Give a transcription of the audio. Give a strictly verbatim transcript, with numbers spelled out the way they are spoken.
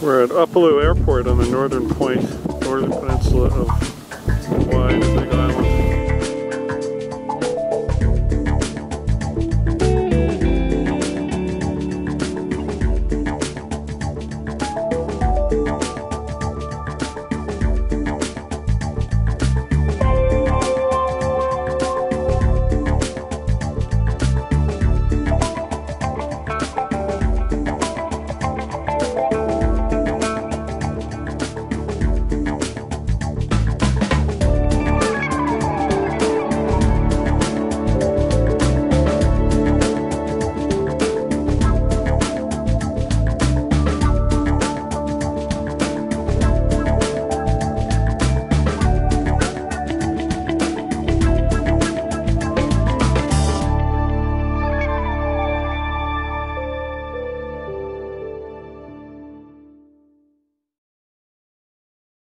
We're at Upolu Airport on the northern point, northern peninsula of Hawaii, the Big Island.